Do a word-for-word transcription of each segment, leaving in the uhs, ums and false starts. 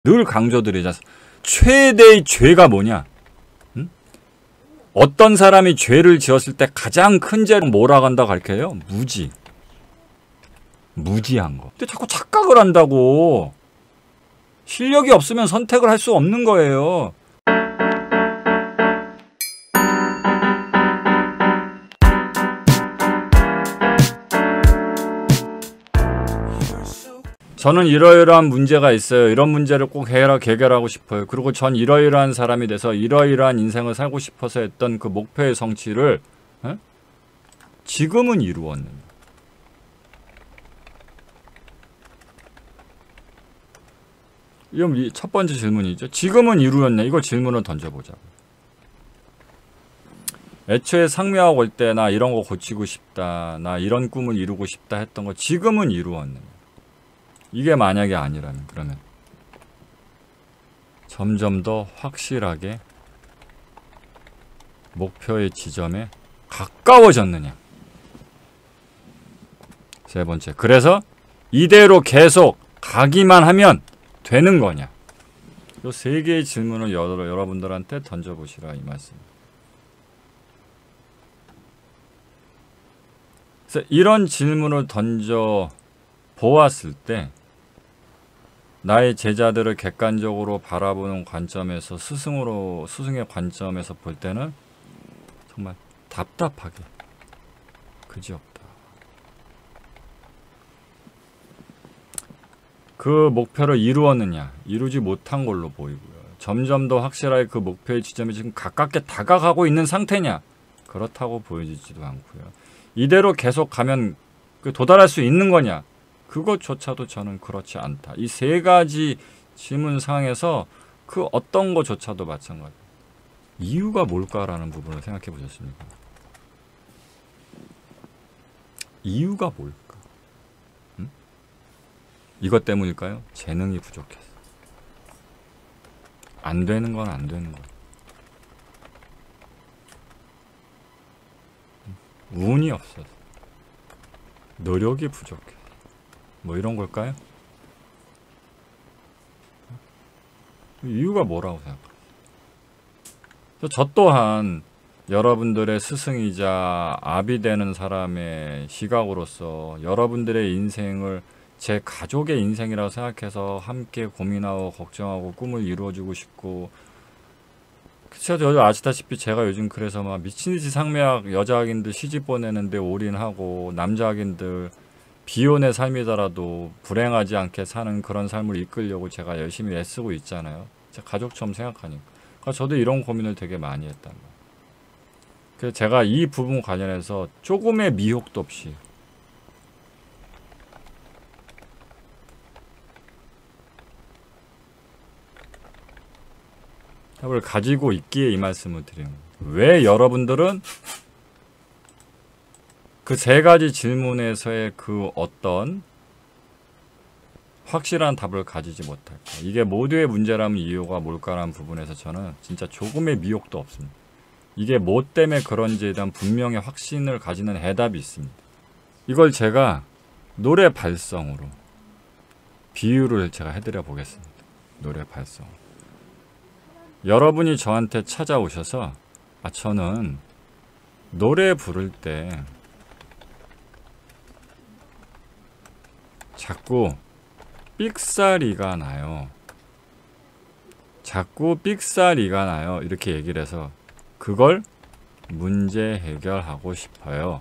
늘 강조드리자. 최대의 죄가 뭐냐? 응? 어떤 사람이 죄를 지었을 때 가장 큰 죄를 뭐라고 한다고 가르쳐요? 무지. 무지한 거. 근데 자꾸 착각을 한다고. 실력이 없으면 선택을 할 수 없는 거예요. 저는 이러이러한 문제가 있어요. 이런 문제를 꼭 해결하, 해결하고 싶어요. 그리고 전 이러이러한 사람이 돼서 이러이러한 인생을 살고 싶어서 했던 그 목표의 성취를 에? 지금은 이루었는데. 이건 첫 번째 질문이죠. 지금은 이루었네. 이거 질문을 던져보자. 애초에 상묘하고 올 때 나 이런 거 고치고 싶다. 나 이런 꿈을 이루고 싶다 했던 거 지금은 이루었네. 이게 만약에 아니라면 그러면 점점 더 확실하게 목표의 지점에 가까워졌느냐. 세 번째, 그래서 이대로 계속 가기만 하면 되는 거냐. 이 세 개의 질문을 여러, 여러분들한테 던져보시라 이 말씀. 그래서 이런 질문을 던져 보았을 때 나의 제자들을 객관적으로 바라보는 관점에서 스승으로 스승의 관점에서 볼 때는 정말 답답하게 그지없다. 그 목표를 이루었느냐? 이루지 못한 걸로 보이고요. 점점 더 확실하게 그 목표의 지점에 지금 가깝게 다가가고 있는 상태냐? 그렇다고 보여지지도 않고요. 이대로 계속 가면 도달할 수 있는 거냐? 그것조차도 저는 그렇지 않다. 이 세 가지 질문 상황에서 그 어떤 것조차도 마찬가지. 이유가 뭘까라는 부분을 생각해 보셨습니까? 이유가 뭘까? 응? 이것 때문일까요? 재능이 부족해서. 안 되는 건 안 되는 거야. 운이 없어서. 노력이 부족해. 뭐 이런 걸까요? 이유가 뭐라고 생각해요? 저 또한 여러분들의 스승이자 아비 되는 사람의 시각으로서 여러분들의 인생을 제 가족의 인생이라고 생각해서 함께 고민하고 걱정하고 꿈을 이루어주고 싶고, 그쵸, 아시다시피 제가 요즘 그래서 막 미친듯이 상매학 여자 학인들 시집 보내는데 올인하고, 남자 학인들 비혼의 삶이더라도 불행하지 않게 사는 그런 삶을 이끌려고 제가 열심히 애쓰고 있잖아요. 제 가족처럼 생각하니까. 그러니까 저도 이런 고민을 되게 많이 했단 말이에요. 그래서 제가 이 부분 관련해서 조금의 미혹도 없이 답을 가지고 있기에 이 말씀을 드리는 거예요. 왜 여러분들은 그 세 가지 질문에서의 그 어떤 확실한 답을 가지지 못할까. 이게 모두의 문제라면 이유가 뭘까라는 부분에서 저는 진짜 조금의 미혹도 없습니다. 이게 뭐 때문에 그런지에 대한 분명히 확신을 가지는 해답이 있습니다. 이걸 제가 노래 발성으로 비유를 제가 해드려 보겠습니다. 노래 발성. 여러분이 저한테 찾아오셔서 아 저는 노래 부를 때 자꾸 삑사리가 나요. 자꾸 삑사리가 나요. 이렇게 얘기를 해서 그걸 문제 해결하고 싶어요.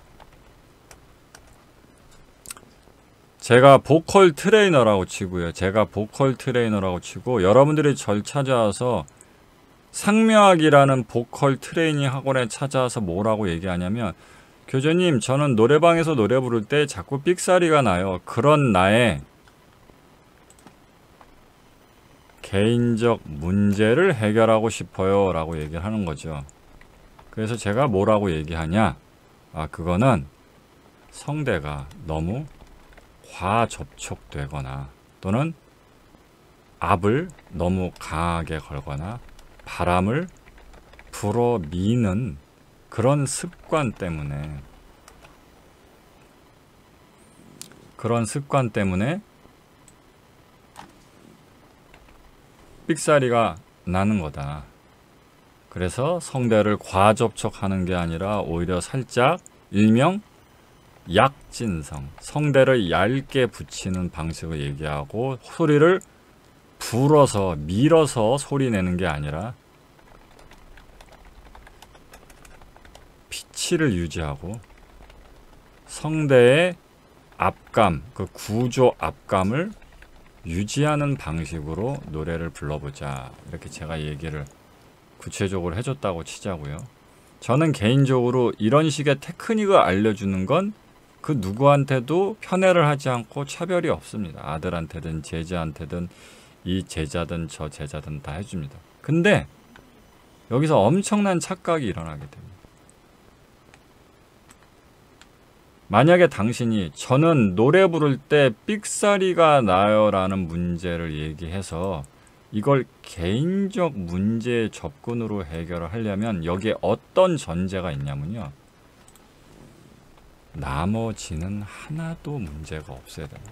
제가 보컬 트레이너라고 치고요. 제가 보컬 트레이너라고 치고 여러분들이 절 찾아와서 상묘학이라는 보컬 트레이닝 학원에 찾아와서 뭐라고 얘기하냐면 교수님 저는 노래방에서 노래 부를 때 자꾸 삑사리가 나요. 그런 나의 개인적 문제를 해결하고 싶어요 라고 얘기를 하는 거죠. 그래서 제가 뭐라고 얘기하냐, 아 그거는 성대가 너무 과접촉되거나 또는 압을 너무 강하게 걸거나 바람을 불어미는 그런 습관 때문에 그런 습관 때문에 삑사리가 나는 거다. 그래서 성대를 과접촉하는 게 아니라 오히려 살짝 일명 약진성, 성대를 얇게 붙이는 방식을 얘기하고 소리를 불어서 밀어서 소리 내는 게 아니라 피치를 유지하고 성대의 압감, 그 구조 압감을 유지하는 방식으로 노래를 불러보자. 이렇게 제가 얘기를 구체적으로 해줬다고 치자고요. 저는 개인적으로 이런 식의 테크닉을 알려주는 건 그 누구한테도 편애를 하지 않고 차별이 없습니다. 아들한테든 제자한테든 이 제자든 저 제자든 다 해줍니다. 근데 여기서 엄청난 착각이 일어나게 됩니다. 만약에 당신이 저는 노래 부를 때 삑사리가 나요 라는 문제를 얘기해서 이걸 개인적 문제의 접근으로 해결을 하려면 여기에 어떤 전제가 있냐면요. 나머지는 하나도 문제가 없어야 됩니다.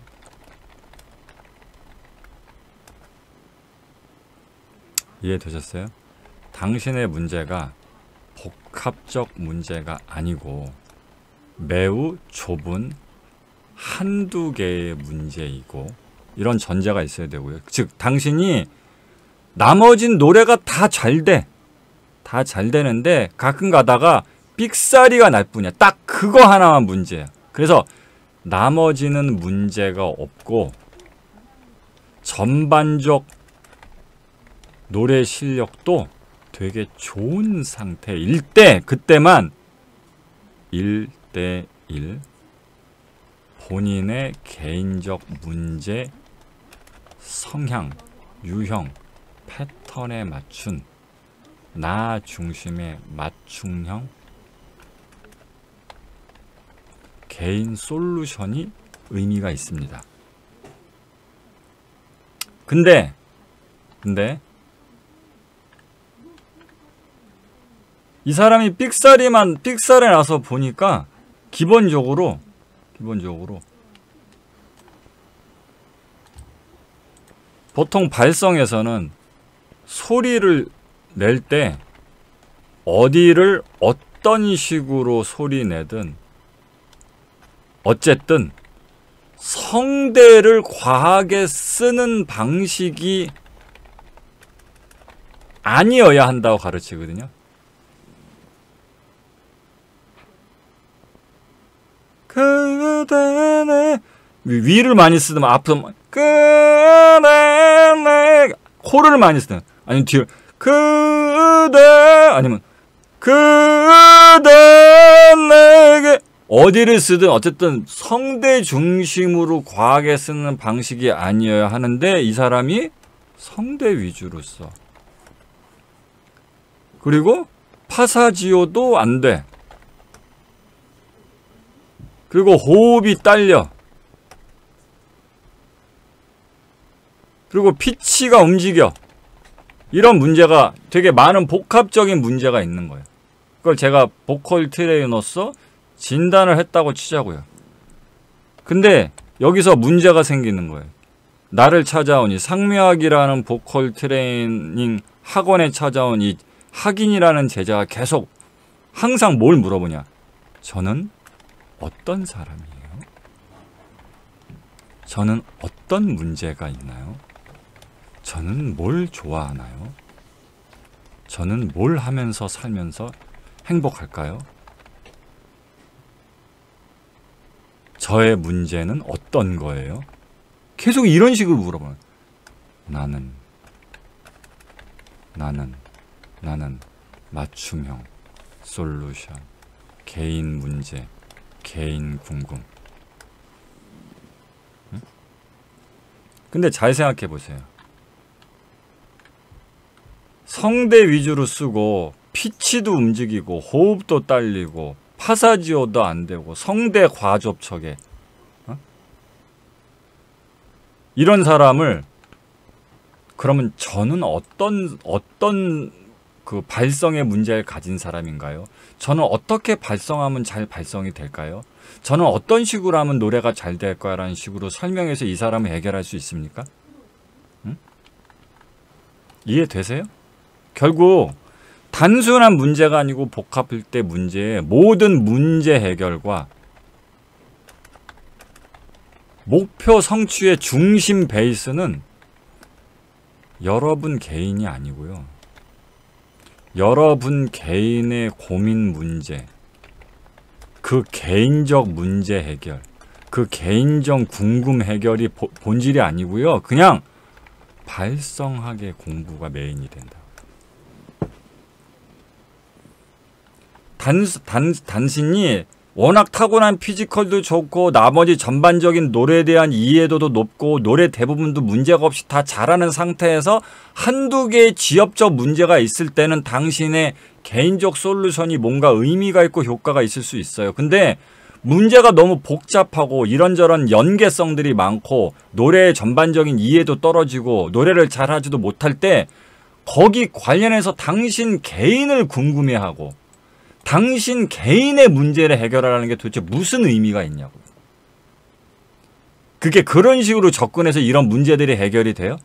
이해되셨어요? 당신의 문제가 복합적 문제가 아니고 매우 좁은 한두 개의 문제이고 이런 전제가 있어야 되고요. 즉 당신이 나머진 노래가 다 잘 돼. 다 잘 되는데 가끔 가다가 삑사리가 날 뿐이야. 딱 그거 하나만 문제야. 그래서 나머지는 문제가 없고 전반적 노래 실력도 되게 좋은 상태일 때 그때만 일 대 일 본인의 개인적 문제, 성향, 유형, 패턴에 맞춘 나 중심의 맞춤형 개인 솔루션이 의미가 있습니다. 근데 근데 이 사람이 삑사리만 삑사리 나서 보니까 기본적으로 기본적으로 보통 발성에서는 소리를 낼 때 어디를 어떤 식으로 소리 내든 어쨌든 성대를 과하게 쓰는 방식이 아니어야 한다고 가르치거든요. 그대네 위를 많이 쓰든 앞으로 그대네 코를 많이 쓰든 아니면 뒤를 그대 아니면 그대네게 어디를 쓰든 어쨌든 성대 중심으로 과하게 쓰는 방식이 아니어야 하는데 이 사람이 성대 위주로 써. 그리고 파사지오도 안 돼. 그리고 호흡이 딸려. 그리고 피치가 움직여. 이런 문제가 되게 많은 복합적인 문제가 있는 거예요. 그걸 제가 보컬 트레이너로서 진단을 했다고 치자고요. 근데 여기서 문제가 생기는 거예요. 나를 찾아온 이 상묘학이라는 보컬 트레이닝 학원에 찾아온 이 학인이라는 제자가 계속 항상 뭘 물어보냐. 저는 어떤 사람이에요? 저는 어떤 문제가 있나요? 저는 뭘 좋아하나요? 저는 뭘 하면서 살면서 행복할까요? 저의 문제는 어떤 거예요? 계속 이런 식으로 물어봐요. 나는 나는 나는 맞춤형, 솔루션, 개인 문제, 개인 궁금. 응? 근데 잘 생각해 보세요. 성대 위주로 쓰고 피치도 움직이고 호흡도 딸리고 파사지오도 안 되고 성대 과접촉에 어? 이런 사람을 그러면 저는 어떤 어떤 그 발성의 문제를 가진 사람인가요? 저는 어떻게 발성하면 잘 발성이 될까요? 저는 어떤 식으로 하면 노래가 잘 될 거야라는 식으로 설명해서 이 사람을 해결할 수 있습니까? 응? 이해되세요? 결국 단순한 문제가 아니고 복합일 때 문제의 모든 문제 해결과 목표 성취의 중심 베이스는 여러분 개인이 아니고요. 여러분 개인의 고민 문제, 그 개인적 문제 해결, 그 개인적 궁금 해결이 보, 본질이 아니고요. 그냥 발성하게 공부가 메인이 된다. 단, 단, 단순히 워낙 타고난 피지컬도 좋고 나머지 전반적인 노래에 대한 이해도도 높고 노래 대부분도 문제가 없이 다 잘하는 상태에서 한두 개의 지엽적 문제가 있을 때는 당신의 개인적 솔루션이 뭔가 의미가 있고 효과가 있을 수 있어요. 근데 문제가 너무 복잡하고 이런저런 연계성들이 많고 노래의 전반적인 이해도 떨어지고 노래를 잘하지도 못할 때 거기 관련해서 당신 개인을 궁금해하고 당신 개인의 문제를 해결하라는 게 도대체 무슨 의미가 있냐고. 그게 그런 식으로 접근해서 이런 문제들이 해결이 돼요?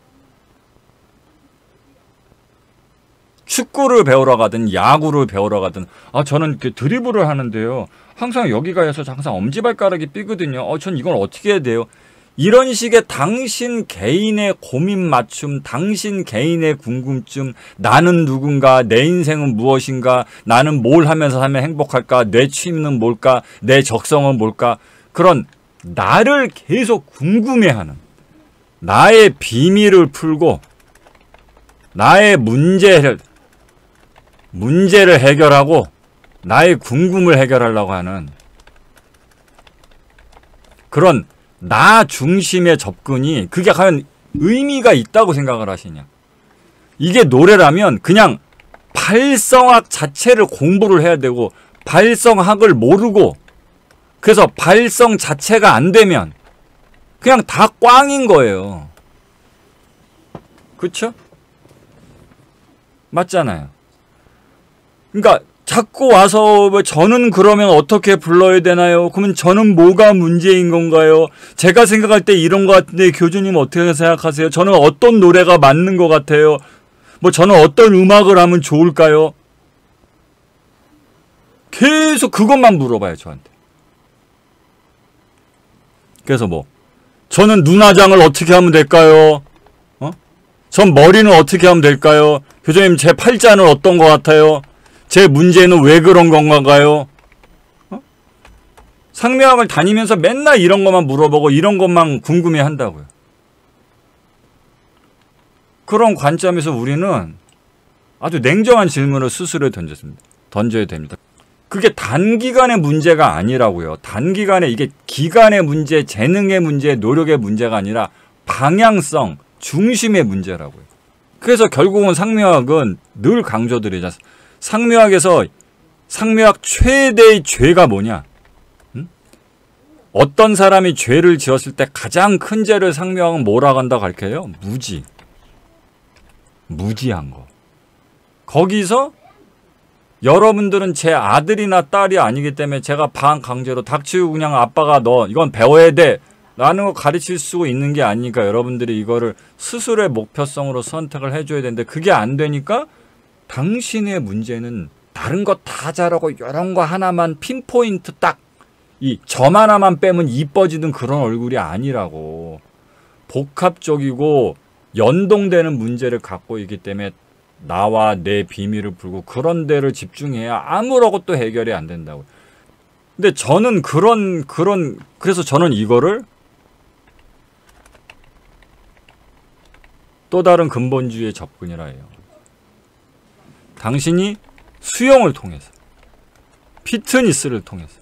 축구를 배우러 가든 야구를 배우러 가든 아 저는 드리블을 하는데요. 항상 여기가 해서 항상 엄지발가락이 삐거든요. 어, 전 이건 어떻게 해야 돼요? 이런 식의 당신 개인의 고민 맞춤, 당신 개인의 궁금증, 나는 누군가, 내 인생은 무엇인가, 나는 뭘 하면서 하면 행복할까, 내 취미는 뭘까, 내 적성은 뭘까, 그런 나를 계속 궁금해하는, 나의 비밀을 풀고 나의 문제를 문제를 해결하고 나의 궁금을 해결하려고 하는 그런 나 중심의 접근이 그게 과연 의미가 있다고 생각을 하시냐. 이게 노래라면 그냥 발성학 자체를 공부를 해야 되고 발성학을 모르고 그래서 발성 자체가 안 되면 그냥 다 꽝인 거예요. 그쵸? 맞잖아요. 그러니까 자꾸 와서 저는 그러면 어떻게 불러야 되나요? 그러면 저는 뭐가 문제인 건가요? 제가 생각할 때 이런 것 같은데 교주님 어떻게 생각하세요? 저는 어떤 노래가 맞는 것 같아요? 뭐 저는 어떤 음악을 하면 좋을까요? 계속 그것만 물어봐요 저한테. 그래서 뭐 저는 눈화장을 어떻게 하면 될까요? 어? 전 머리는 어떻게 하면 될까요? 교주님 제 팔자는 어떤 것 같아요? 제 문제는 왜 그런 건가요? 어? 상명학을 다니면서 맨날 이런 것만 물어보고 이런 것만 궁금해 한다고요. 그런 관점에서 우리는 아주 냉정한 질문을 스스로 던졌습니다. 던져야 됩니다. 그게 단기간의 문제가 아니라고요. 단기간에 이게 기간의 문제, 재능의 문제, 노력의 문제가 아니라 방향성, 중심의 문제라고요. 그래서 결국은 상명학은 늘 강조드리지 않습니까? 상묘학에서 상묘학 최대의 죄가 뭐냐? 응? 어떤 사람이 죄를 지었을 때 가장 큰 죄를 상묘학은 뭐라고 한다고 가르쳐요? 무지. 무지한 거. 거기서 여러분들은 제 아들이나 딸이 아니기 때문에 제가 반강제로 닥치고 그냥 아빠가 너 이건 배워야 돼 라는 거 가르칠 수 있는 게 아니니까 여러분들이 이거를 스스로의 목표성으로 선택을 해줘야 되는데 그게 안 되니까 당신의 문제는 다른 거 다 잘하고 이런 거 하나만 핀포인트 딱 이 점 하나만 빼면 이뻐지는 그런 얼굴이 아니라고. 복합적이고 연동되는 문제를 갖고 있기 때문에 나와 내 비밀을 풀고 그런 데를 집중해야 아무런 것도 해결이 안 된다고. 근데 저는 그런 그런 그래서 저는 이거를 또 다른 근본주의의 접근이라 해요. 당신이 수영을 통해서, 피트니스를 통해서,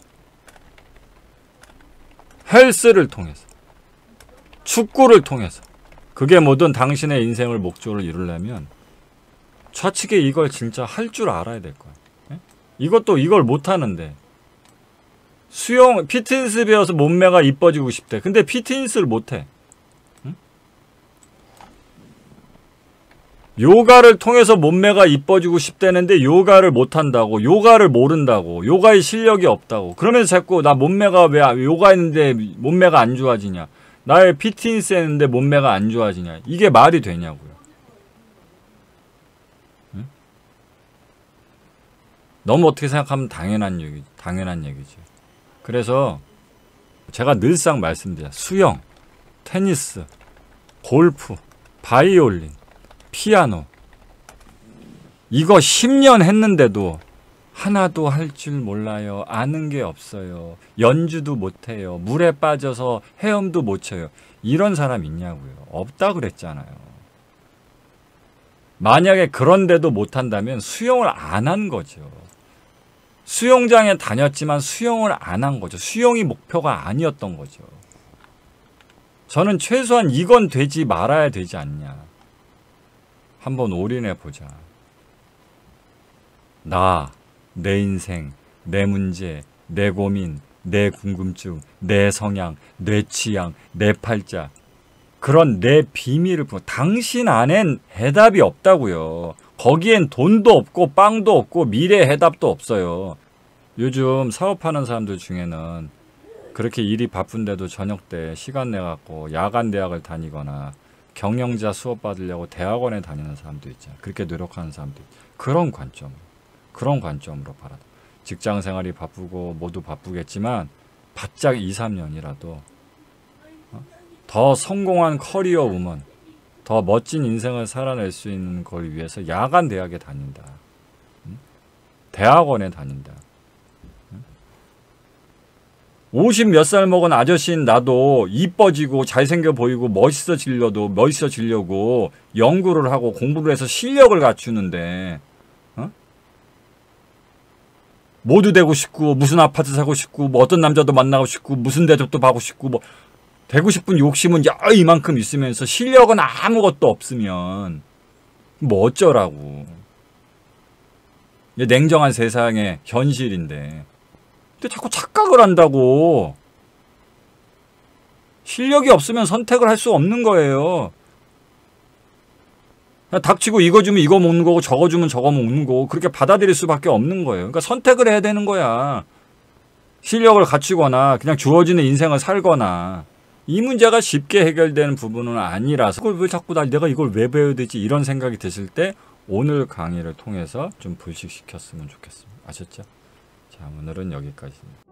헬스를 통해서, 축구를 통해서 그게 뭐든 당신의 인생을 목적으로 이루려면 좌측에 이걸 진짜 할 줄 알아야 될 거야. 예? 이것도 이걸 못하는데 수영, 피트니스 배워서 몸매가 이뻐지고 싶대. 근데 피트니스를 못해. 요가를 통해서 몸매가 이뻐지고 싶다는데 요가를 못한다고, 요가를 모른다고, 요가의 실력이 없다고. 그러면서 자꾸 나 몸매가 왜 요가 했는데 몸매가 안 좋아지냐, 나의 피트니스 했는데 몸매가 안 좋아지냐, 이게 말이 되냐고요. 너무 어떻게 생각하면 당연한 얘기, 당연한 얘기죠. 그래서 제가 늘상 말씀드려요. 수영, 테니스, 골프, 바이올린, 피아노 이거 십 년 했는데도 하나도 할 줄 몰라요. 아는 게 없어요. 연주도 못해요. 물에 빠져서 헤엄도 못 쳐요. 이런 사람 있냐고요. 없다 그랬잖아요. 만약에 그런데도 못한다면 수영을 안 한 거죠. 수영장에 다녔지만 수영을 안 한 거죠. 수영이 목표가 아니었던 거죠. 저는 최소한 이건 되지 말아야 되지 않냐. 한번 올인해 보자. 나, 내 인생, 내 문제, 내 고민, 내 궁금증, 내 성향, 내 취향, 내 팔자 그런 내 비밀을 보고 당신 안엔 해답이 없다고요. 거기엔 돈도 없고 빵도 없고 미래 해답도 없어요. 요즘 사업하는 사람들 중에는 그렇게 일이 바쁜데도 저녁 때 시간 내갖고 야간 대학을 다니거나 경영자 수업 받으려고 대학원에 다니는 사람도 있잖아요. 그렇게 노력하는 사람도 있죠. 그런 관점, 그런 관점으로 바라다. 직장 생활이 바쁘고 모두 바쁘겠지만 바짝 이, 삼 년이라도 더 성공한 커리어 우먼, 더 멋진 인생을 살아낼 수 있는 걸 위해서 야간 대학에 다닌다. 대학원에 다닌다. 오십 몇 살 먹은 아저씨인 나도 이뻐지고 잘생겨 보이고 멋있어지려도 멋있어지려고 연구를 하고 공부를 해서 실력을 갖추는데 어? 모두 되고 싶고 무슨 아파트 사고 싶고 뭐 어떤 남자도 만나고 싶고 무슨 대접도 받고 싶고 뭐 되고 싶은 욕심은 야 이만큼 있으면서 실력은 아무것도 없으면 뭐 어쩌라고. 냉정한 세상의 현실인데 근데 자꾸 착각을 한다고. 실력이 없으면 선택을 할 수 없는 거예요. 닥치고 이거 주면 이거 먹는 거고 저거 주면 저거 먹는 거고 그렇게 받아들일 수밖에 없는 거예요. 그러니까 선택을 해야 되는 거야. 실력을 갖추거나 그냥 주어지는 인생을 살거나. 이 문제가 쉽게 해결되는 부분은 아니라서 그걸 왜 자꾸 나 내가 이걸 왜 배워야 되지 이런 생각이 드실 때 오늘 강의를 통해서 좀 불식시켰으면 좋겠습니다. 아셨죠? 자, 오늘은 여기까지입니다.